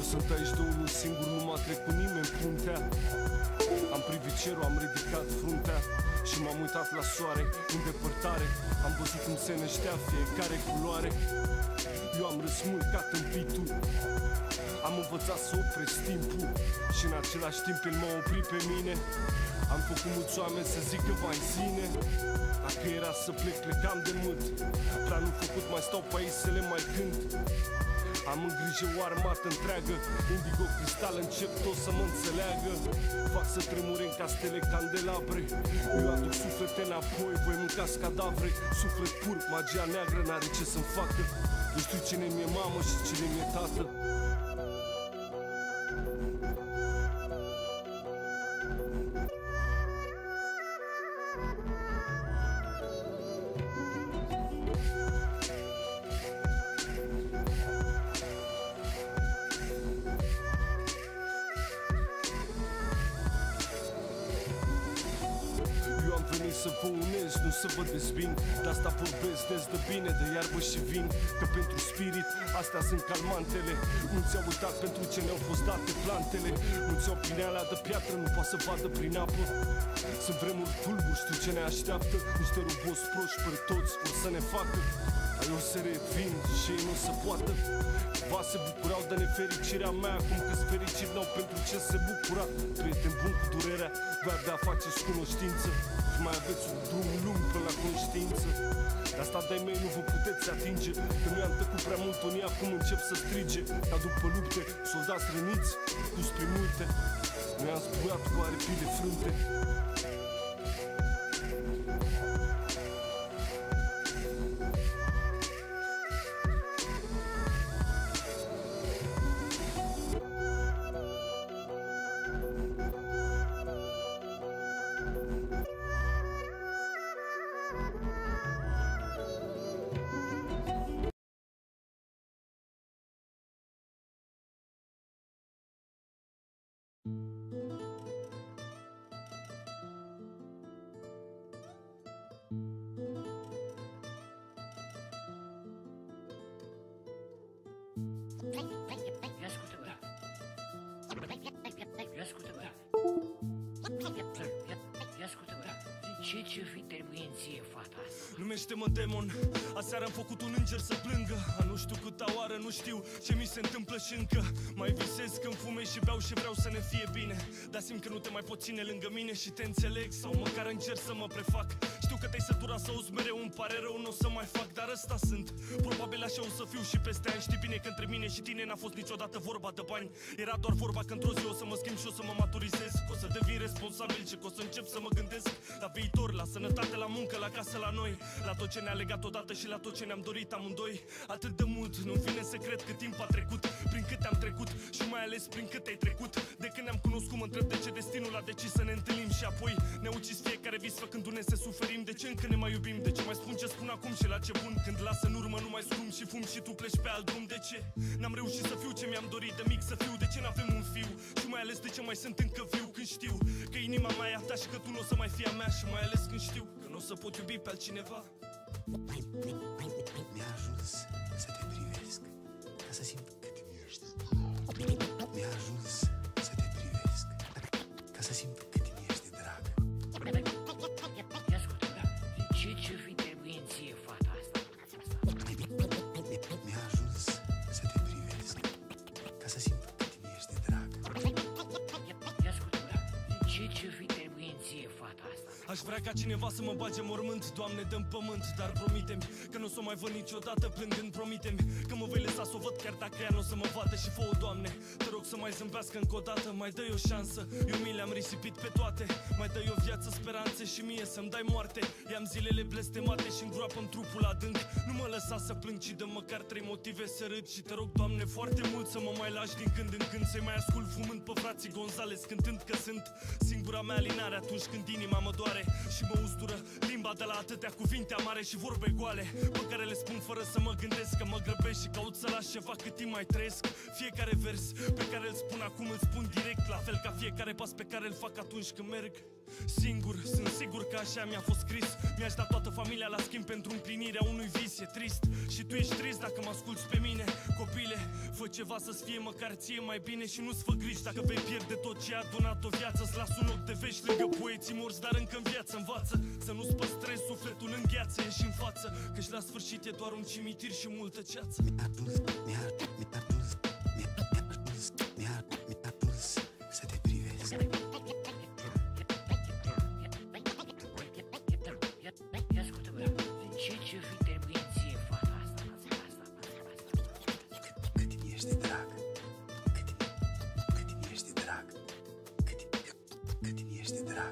Sunt aici de unul singur, nu m-a trecut nimeni puntea. Am privit cerul, am ridicat fruntea și m-am uitat la soare în depărtare. Am văzut cum se năștea fiecare culoare. Eu am râs mult ca tâmpitul, am învățat să opresc timpul și în același timp el m-a oprit pe mine. Am făcut mulți oameni să zică vai zine. Dacă era să plec, plecam de mult. Planul făcut, mai stau pe aici să le mai cânt. Am în grijă o armată întreagă, indigo cristal, încep tot să mă înțeleagă. Fac să tremure în castele candelabre. Eu aduc suflete înapoi, voi mâncați cadavre. Suflet pur, magia neagră n-are ce să-mi facă. Nu știu cine mi-e mamă și cine mi-e tată. Să vă unesc, nu să vă dezbin. De asta vorbesc des de bine, de iarbă și vin. Că pentru spirit, astea sunt calmantele. Nu ți-au uitat pentru ce ne-au fost date plantele. Nu ți-au pineala de piatră, nu poate să vadă prin apă. Sunt vremuri fulguri, știu ce ne așteaptă. Niște roboți proști pe toți vor să ne facă. Ai o să revin și ei nu se poată. Va se bucurau de nefericirea mea, acum că-s fericit n-au pentru ce se bucura. Prieten bun cu durerea, voi avea faceți cunoștință și mai aveți un drum lung până la conștiință. De asta de-ai mei nu vă puteți atinge, că nu i-am tăcut prea mult unii, acum încep să strige. Ca după lupte, soldați răniți, cu spre multe. Noi am zburat cu aripii de frunte. Ce fi trebuie în ție, fata asta? Numește-mă demon. Aseară am făcut un înger să plângă. A nu știu câta oară, nu știu ce mi se întâmplă și încă mai visez când fumez și beau și vreau să ne fie bine. Dar simt că nu te mai pot ține lângă mine și te înțeleg, sau măcar încerc să mă prefac. Știu că te-ai săturat să auzi mereu, îmi pare rău, n-o să mai fac, dar ăsta sunt. Probabil așa o să fiu și peste ani. Știi bine că între mine și tine n-a fost niciodată vorba de bani. Era doar vorba că într-o zi o să mă schimb și o să mă maturizez, că o să devin responsabil și că o să încep să mă gândesc la viitor, la sănătate, la muncă, la casă, la noi, la tot ce ne-a legat odată și la tot ce ne-am dorit amândoi. Atât de mult, nu-mi vine să cred cât timp a trecut, prin câte am trecut și mai ales prin cât ai trecut. De când ne-am cunoscut mă întreb de ce destinul a decis să ne întâlnim și apoi ne ucis fiecare vis făcându-ne să suferim. De ce încă ne mai iubim? De ce mai spun ce spun acum și la ce bun? Când lasă în urmă nu mai scrum și fum și tu pleci pe alt drum. De ce n-am reușit să fiu ce mi-am dorit de mic să fiu? De ce n-avem un fiu? Și mai ales de ce mai sunt încă viu când știu că inima mea e a ta și că tu nu o să mai fii a mea? Și mai ales când știu că nu o să pot iubi pe altcineva. Mi-a ajuns să te privesc, ca să simt cât ești. Mi-a ajuns să te privesc, ca să simt cât ești de drag. Ce fi trebuie în ție, fata asta? Mi-a ajuns să te privesc, ca să simt cât ești de drag. Ce fi trebuie în ție, fata asta? Aș vrea ca cineva să mă bage mormânt, Doamne, dă-mi pământ, dar promite-mi că nu o să o mai văd niciodată plângând. Promite-mi că mă vei lăsa să o văd chiar dacă ea nu o să mă vadă. Și fă-o, Doamne, te rog să mai zâmbească încă o dată. Mai dă-i o șansă, eu mi le-am risipit pe toate. Mai dă-i o viață, speranțe și mie să-mi dai moarte. I-am zilele blestemate și îngroapă-mi trupul adânc. Nu mă lăsa să plâng, ci dă măcar 3 motive să râd. Și te rog, Doamne, foarte mult să mă mai lași din când în când, să-i mai ascult fumând pe frații Gonzales, cântând că sunt singura mea alinare atunci când inima mă doare și mă ustură limba de la atâtea cuvinte amare și vorbe goale pe care le spun fără să mă gândesc, că mă grăbesc și caut să las ceva cât timp mai trăiesc. Fiecare vers pe care îl spun acum îl spun direct, la fel ca fiecare pas pe care îl fac atunci când merg. Singur, sunt sigur că așa mi-a fost scris. Mi-aș da toată familia la schimb pentru împlinirea unui vis. E trist și tu ești trist dacă mă asculți pe mine. Copile, fă ceva să-ți fie măcar ție mai bine și nu-ți fă griji dacă vei pierde tot ce a adunat o viață. Îți las un loc de vești lângă poeții morți, dar încă în viață. Învață să nu-ți păstrezi sufletul în gheață. Ieși în față, căci la sfârșit e doar un cimitir și multă ceață. Mi-a dus să te privesc. Ia ascultă, bă, ce fi trebuie ție fata asta? Cât îmi ești de drag. Cât îmi ești de drag. Cât îmi ești de drag.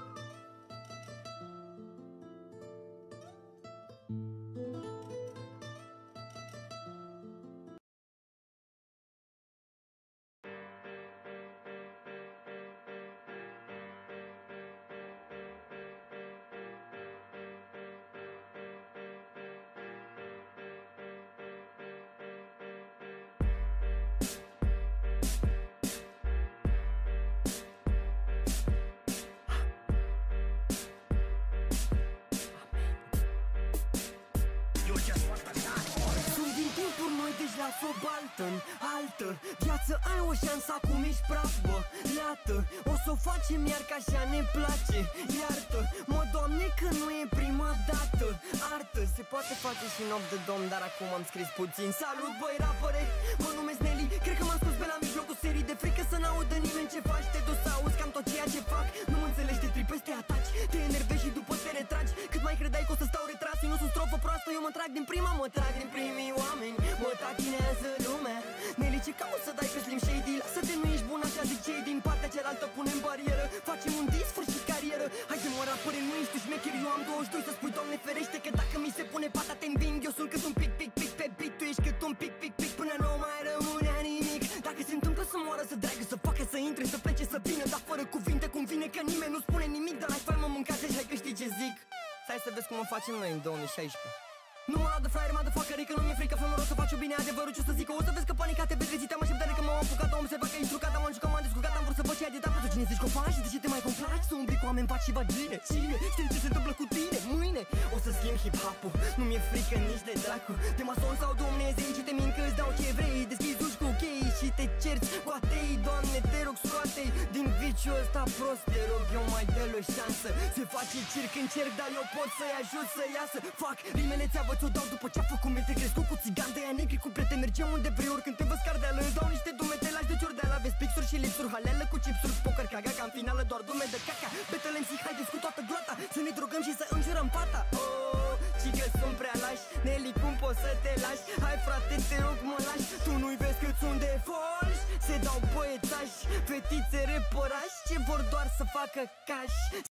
Sunt din timpuri noi, deci la sobaltă în altă viață ai o șansă, acum ești praf, bă, iată. O să o facem iar că așa ne place, iartă. Mă, Doamne, că nu e prima dată. Artă se poate face și în 8 de domn, dar acum am scris puțin. Salut, băi, rapăre, mă numesc Nelly. Cred că m-am scos pe la mijlocul serii. De frică să n-audă nimeni ce faci. Te duci să auzi cam tot ceea ce fac. Nu mă înțelegi, te tripezi, te ataci, te enervezi și după te retragi. Cât mai credeai că o să stau retras, eu nu sunt strofă proastă. Eu mă trag din prima, mă trag din primii oameni. Mă tachinează lumea. Nelly, ce cauți să dai pe Slim Shady? Lasă-te, nu ești bun, așa zic cei din partea cealaltă. Punem barieră, facem un dis, sfârșit carieră. Haide, mă, rapăre, nu ești tu șmecher. Eu am 22 să spui, Doamne ferește, că dacă mi se pune pata te înving. Eu sunt cât un pic pe beat. Tu ești cât un pic până nu mai rămâne nimic. Dacă se întâmplă să moară, să dragă, să facă, să intre, să plece, să vină, dar fără cuvinte cum vine, că nimeni nu spune nimic. Dar hai, mă mâncați, hai că știi ce zic. Stai să vezi cum o facem noi în 2016. Nu mă ladă fraier, mă dă fuckery, că nu mi-e frică, femeie, o să faci bine adevărul, ce o să zic. O să vezi că panica te vezi trezit, am așteptare că m-am apucat. Am observat că ești trucat, am jucat, m-am descurcat, am vrut să văd ce ai de dat. Pentru cine zici că o faci și de ce te mai complaci? Să umbli cu oameni faci și vagine. Cine știi ce se întâmplă cu tine mâine? O să schimb hip-hop-ul, nu mi-e frică nici de dracu. De mason sau Dumnezei ce te min că îți dau ce vrei. Deschizi uși cu chei și te cerți cu atei. Doamne, te rog, scoate-i din viciul ăsta prost. Te rog, eu mai dă-l o șansă. Se face circ în cerc, dar eu pot să-i ajut să iasă. Fac rimele ți-a ți-o dau după ce-a făcut minte. Crescut cu țigan de aia negri, cu prieteni, mergem unde vrei. Oricând te văd scardeală, îți dau niște dume, te lași de ciordeală. Aveți pixuri și lipsuri, haleală cu chipsuri, poker, caga, ca în finală doar dume de caca. Betele MC, haideți cu toată gloata, să ne drogăm și să înjurăm fata. Oh, ci că sunt prea lași, Nelly, cum poți să te lași? Hai, frate, te rog, mă lași. Tu nu-i vezi cât sunt de falși? Se dau băiețași, fetițe repărași, ce vor doar să facă cash.